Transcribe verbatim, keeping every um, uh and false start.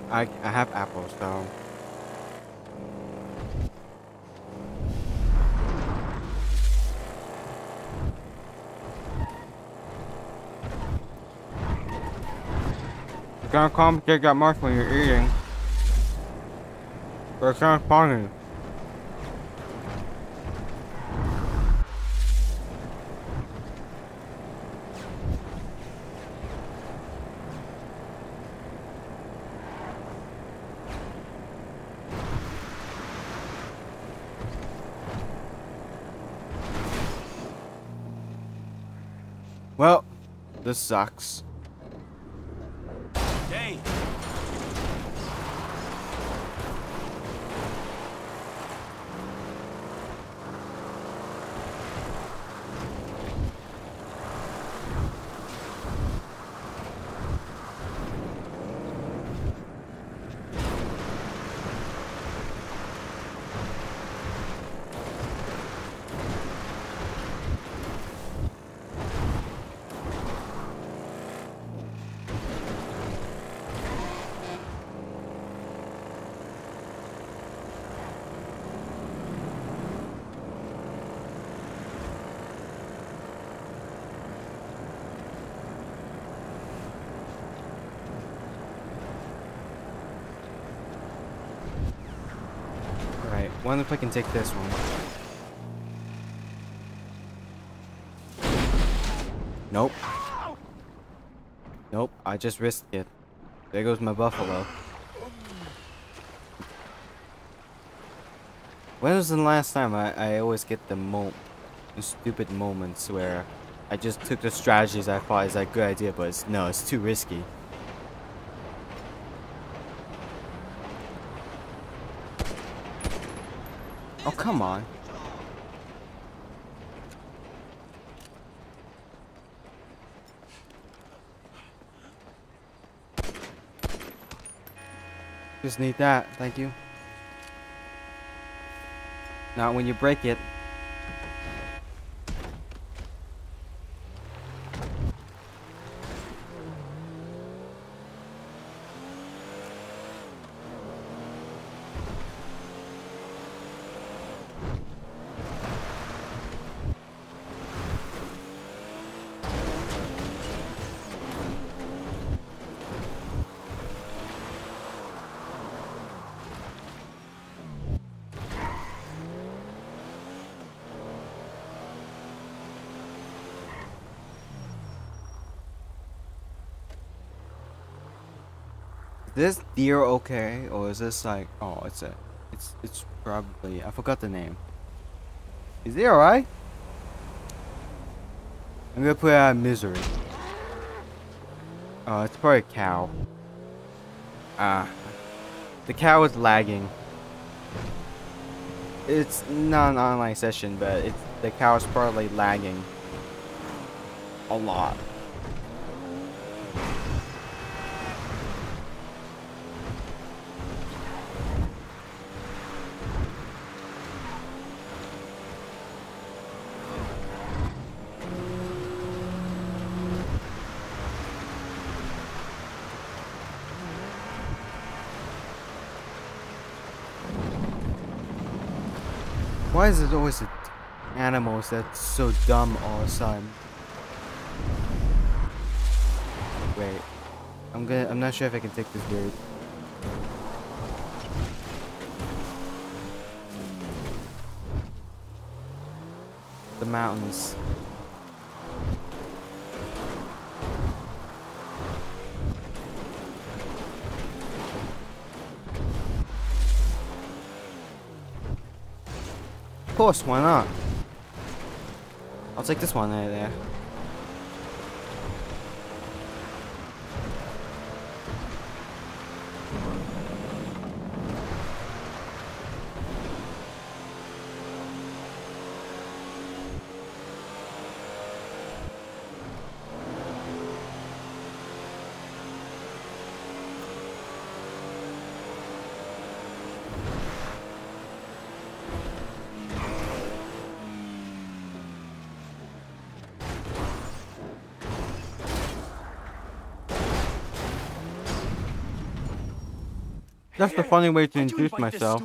I I have apples, so it's gonna complicate that much when you're eating. But it sounds funny. Well, this sucks. Hey. Right, wonder if I can take this one. Nope. Nope, I just risked it. There goes my buffalo. When was the last time I, I always get the mo the stupid moments where I just took the strategies I thought is a good idea, but it's, no, it's too risky. Oh, come on. Just need that, thank you. Not when you break it. Is this deer okay, or is this like, oh, it's a, it's, it's probably, I forgot the name. Is he alright? I'm gonna put it out of misery. Oh, it's probably a cow. Ah, the cow is lagging. It's not an online session, but it's, the cow is probably lagging a lot. Why is it always the animals that's so dumb all the time? Wait, I'm gonna. I'm not sure if I can take this bird. The mountains. Of course, why not? I'll take this one right there. That's a funny way to introduce myself.